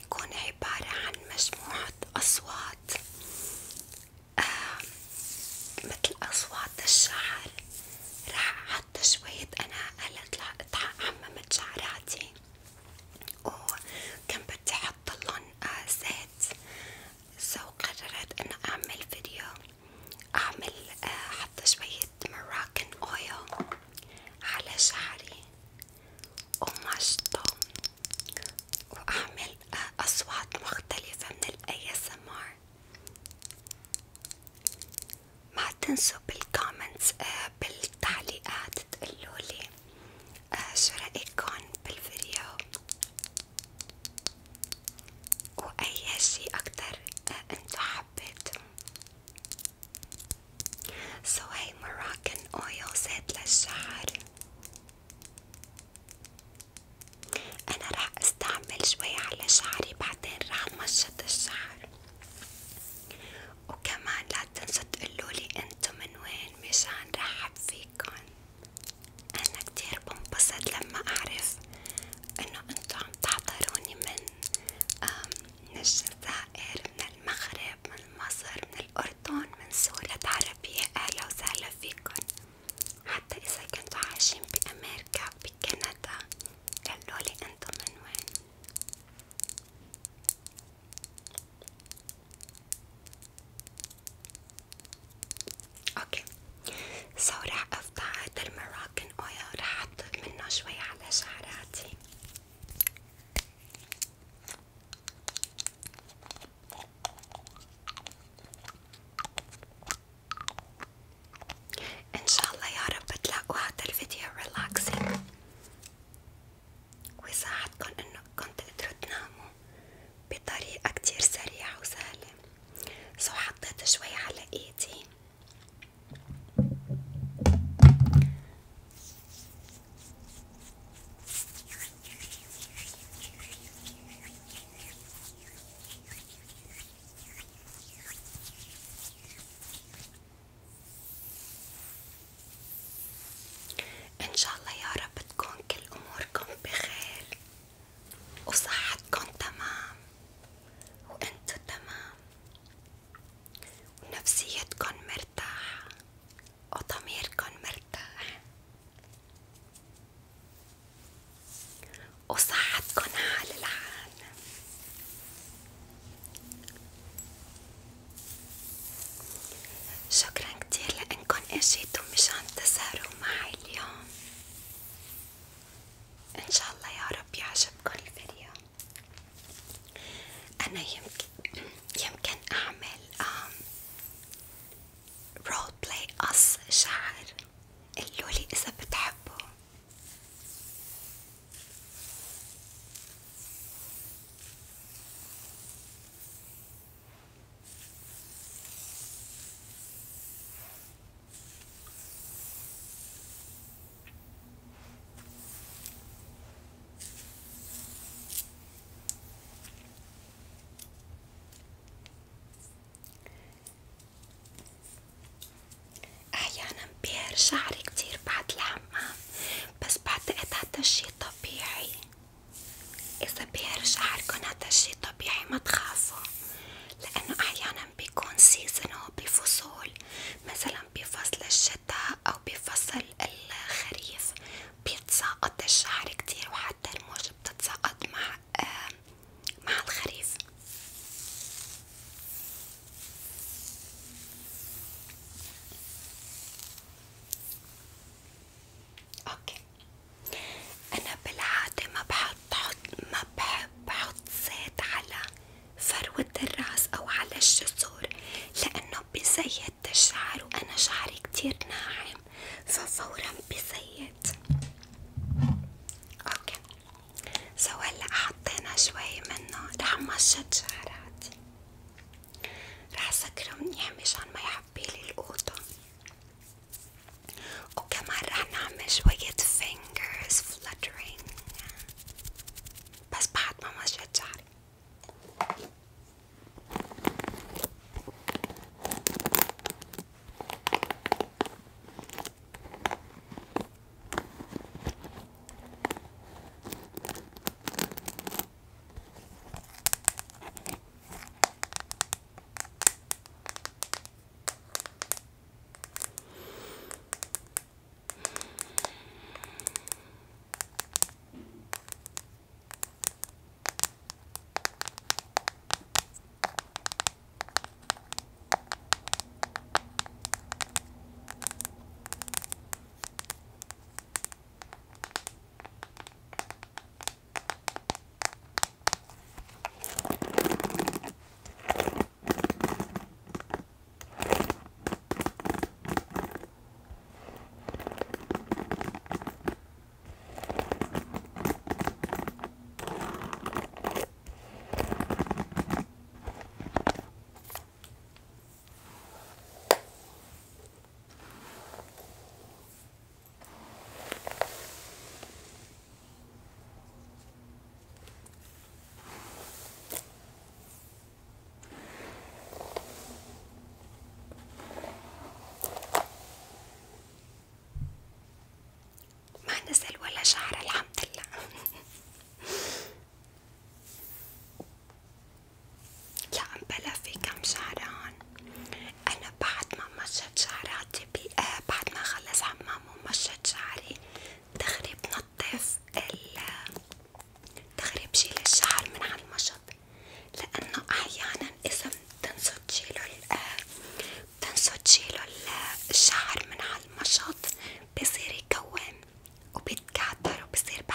بيكون عبارة عن مجموعة أصوات مثل أصوات الشعر. راح أحط شوية، أنا هلا عممت شعراتي وكان بدي أحط لون زيت، قررت إنه أعمل فيديو أحط شوية مراكن أويل على شعري ومشطه وأعمل أصوات مختلفة من ال ASMR. ما تنسوا بالكومنتس بالتعليقات تقولولي شو رأيكم بالفيديو وأي شي أكتر انتو حبيتوا. هاي مراكن أويل زيت للشعر. أنا راح استعمل شوي على شعري بعدين راح مشط الشعر. وكمان لا تنسوا تقولولي انتو من وين مشان رحب فيكن. أنا كتير بنبسط لما أعرف إنه انتو عم تحضروني من الجزائر، من المغرب، من مصر، من الأردن، من سوريا العربية. أهلا وسهلا فيكن. حتى إذا كنتوا عايشين بأمريكا بكندا قولولي انتو من وين. اوكي، راح افتح هذا المراكن اويل، راح احط منه شوي على شعراتي. ان شاء الله يا رب تلاقوا هذا الفيديو ريلاكسينج ويساعدكم انكم تقدروا تناموا بطريقة كتير سريعة وسهلة. حطيت شوي على ايدي. إن شاء الله يا رب تكون كل أموركم بخير وصحتكم تمام وإنتو تمام ونفسيتكم مرتاحة وضميركم مرتاح وصحتكم عال العال. شكرا كتير لأنكم اجيتوا مشان تسهروا معي اليوم. إن شاء الله يا رب يعجبكم الفيديو. أنا يمكن أعمل رول بلاي قص شعر، قولولي إذا بتحبوا. أحيانا بيهر شعري كتير بعد الحمام، بس بعتقد هذا الشي طبيعي. إذا بيهر شعركن هذا الشي طبيعي ما تخافوا، لأنه أحيانا بيكون سيزنو بالفصول، مثلا بفصل الشتاء أو بفصل الخريف بيتساقط الشعر كتير، وحتى الموجة بتتساقط مع الخريف. اوكي، انا بالعادة ما بحب احط زيت على فروة الراس او على الجذور، لانه بزيت الشعر وانا شعري كتير ناعم ففورا بزيت. اوكي، هلا حطينا شوي منه، رح مشط شعراتي، رح سكره منيح مشان ما يعبيلي القوطة، وكمان رح نعمل شوية fingers fluttering بس بعد ما مشيت شعري. شعر الحمد لله. لا بلا في كم شعران. أنا بعد ما مشيت شعراتي بعد ما خلص حمام ومشيت شعري دغري بنضف دغري بشيل الشعر من على المشط، لأنه أحيانا إذا بتنسوا تشيلوا الشعر من على المشط بصير يكون وبيتكعتر وبصير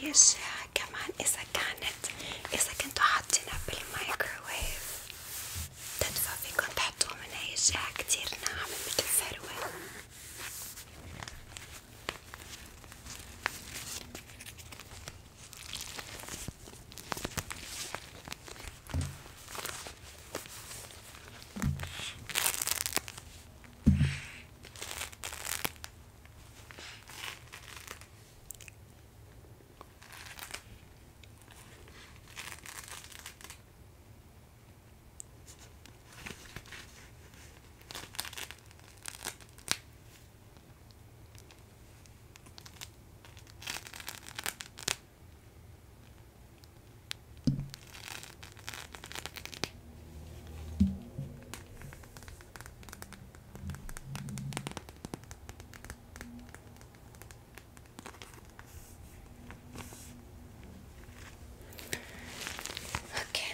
الشاي كمان إذا كنتوا حاطينها بالمايكروويف تدفى فيكن تحطوا من هاي الشاي كتير ناعمة متل فروة. اوكي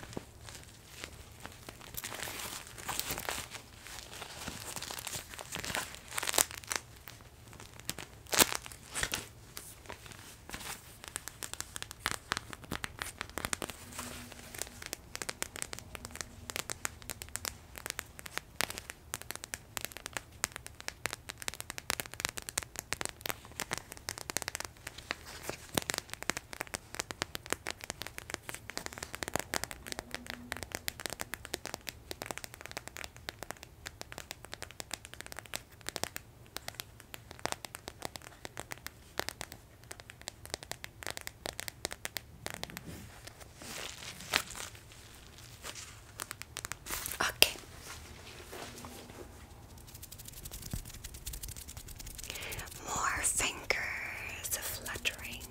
اوكي more fingers fluttering.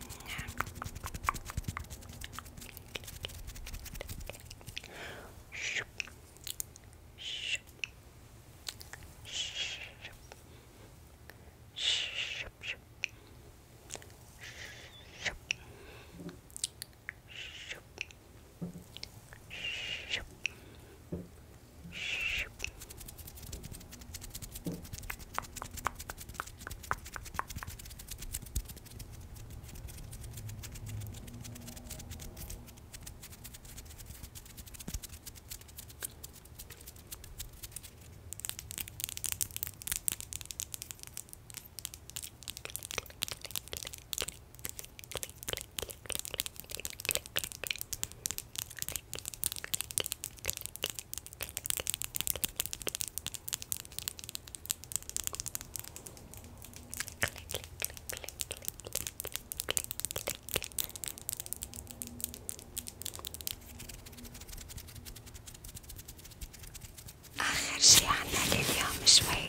آخر شي عنا لليوم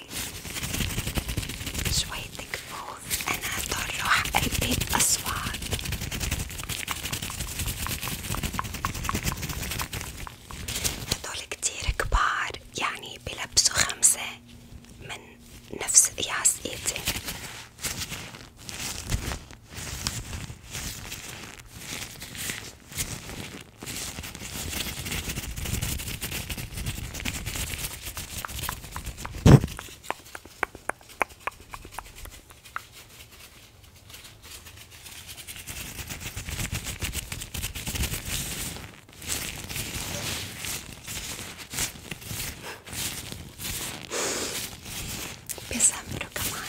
شوي تكفوف. أنا دور روح قلبي بأصوات. هدول كتير كبار يعني بلبسوا 5 من نفس قياس ايدي. بيسمروا كمان.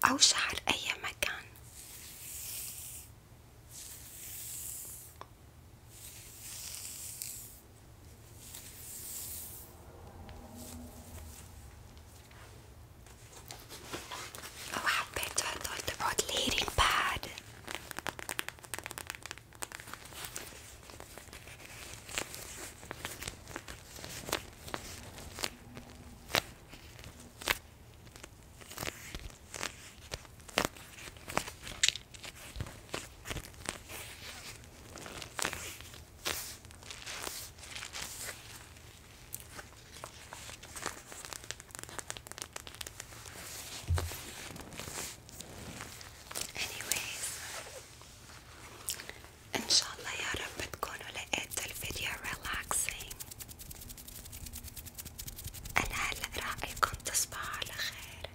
أو شعر أي مكان. أو حبيتوا هدول تبعوت الهيرينج باد. anyways إن شاء الله يا رب تكونوا لقيتوا الفيديو relaxing. أنا هلأ راح أيكم تصبحوا على خير،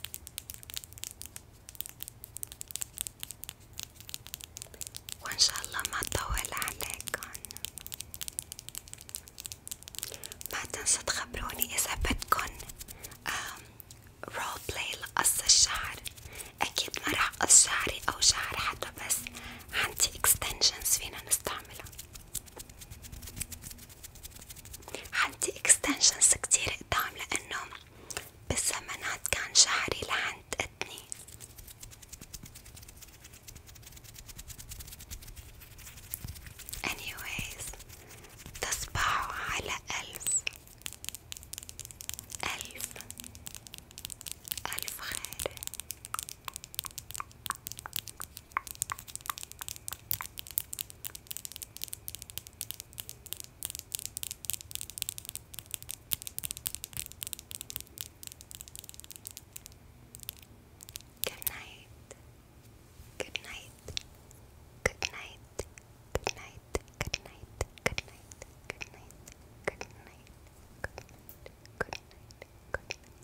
وإن شاء الله ما أطول عليكم. ما تنسوا